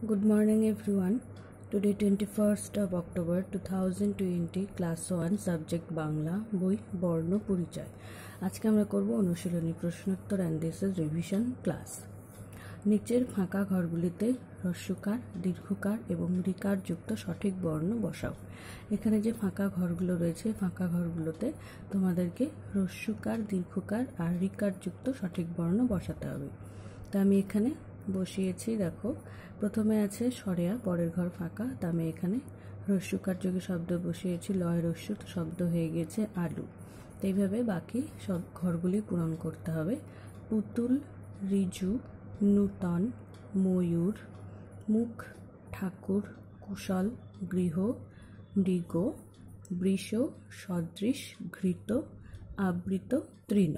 Good morning everyone. Today 21st of October 2020 class 1 subject Bangla বই বর্ণ পরিচয়। আজকে আমরা করব অনুশীলনী প্রশ্নোত্তর and this is revision class। নিচের ফাঁকা ঘরগুলিতে হ্রস্বকার, দীর্ঘকার এবং ঋকার যুক্ত সঠিক বর্ণ বসাও। এখানে যে ফাঁকা ঘরগুলো রয়েছে ফাঁকা ঘরগুলোতে তোমাদেরকে হ্রস্বকার, দীর্ঘকার আর ঋকার যুক্ত সঠিক বর্ণ বসাতে হবে। তা আমি এখানে বসিয়েছি। দেখো, প্রথমে আছে সরেয়া, পরের ঘর ফাঁকা, তা আমি এখানে হ্রস্বকার যোগে শব্দ বসিয়েছি, লয় হ্রস্ব শব্দ হয়ে গিয়েছে আলু। তো এইভাবে বাকি সব ঘরগুলি পূরণ করতে হবে। পুতুল, রিজু, নূতন, ময়ূর, মুখ, ঠাকুর, কুশল, গৃহ, মৃগ, বৃষ, সদৃশ, ঘৃত, আবৃত, তৃণ।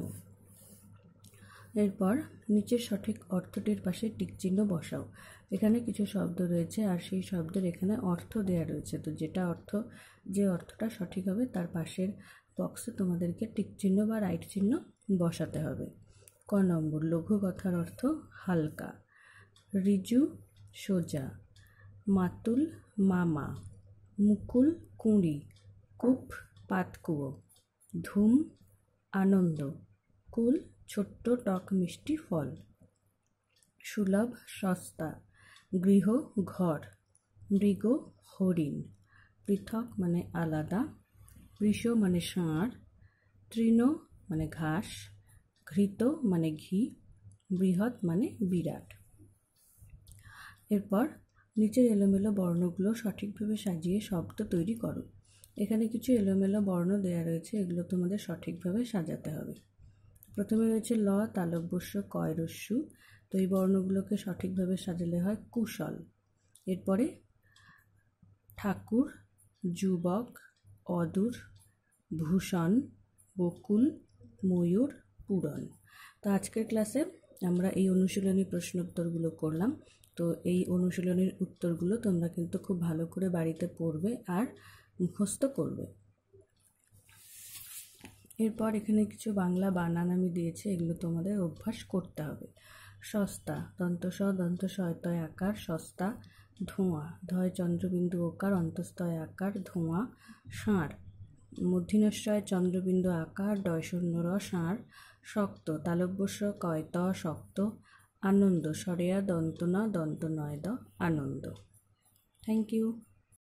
এরপর নিচের সঠিক অর্থটির পাশে টিকচিহ্ন বসাও। এখানে কিছু শব্দ রয়েছে আর সেই শব্দের এখানে অর্থ দেয়া রয়েছে, তো যে অর্থটা সঠিক হবে তার পাশের বক্সে তোমাদেরকে টিকচিহ্ন বা রাইট চিহ্ন বসাতে হবে। ক নম্বর, লঘু কথার অর্থ হালকা। রিজু সোজা, মাতুল মামা, মুকুল কুঁড়ি, কূপ পাতকুয়ো, ধুম আনন্দ, কুল ছোট্ট টক মিষ্টি ফল, সুলভ সস্তা, গৃহ ঘর, মৃগ হরিণ, পৃথক মানে আলাদা, বৃষ মানে ষাঁড়, তৃণ মানে ঘাস, ঘৃত মানে ঘি, বৃহৎ মানে বিরাট। এরপর নিচের এলোমেলো বর্ণগুলো সঠিকভাবে সাজিয়ে শব্দ তৈরি করো। এখানে কিছু এলোমেলো বর্ণ দেয়া রয়েছে, এগুলো তোমাদের সঠিকভাবে সাজাতে হবে। প্রথমে রয়েছে ল, তালব্যস্য, কয় রস্যু, তো এই বর্ণগুলোকে সঠিকভাবে সাজালে হয় কুশল। এরপরে ঠাকুর, যুবক, অদূর, ভূষণ, বকুল, ময়ূর, পূরণ। তো আজকের ক্লাসে আমরা এই অনুশীলনী প্রশ্নোত্তরগুলো করলাম। তো এই অনুশীলনীর উত্তরগুলো তোমরা কিন্তু খুব ভালো করে বাড়িতে পড়বে আর মুখস্থ করবে। এরপর এখানে কিছু বাংলা বানান আমি দিয়েছি, এগুলো তোমাদের অভ্যাস করতে হবে। সস্তা, দন্তস দন্তশয়তয় আকার সস্তা, ধোঁয়া, ধয় চন্দ্রবিন্দু ওকার অন্তস্তয় আকার ধোঁয়া, ষাঁড়, মূর্ধন্যস্বয় চন্দ্রবিন্দু আকার ডয় শূন্য র ষাঁড়, শক্ত, তালব্যস্য কয় ত শক্ত, আনন্দ, সরেয়া দন্তনা দন্ত নয় দ আনন্দ। Thank you.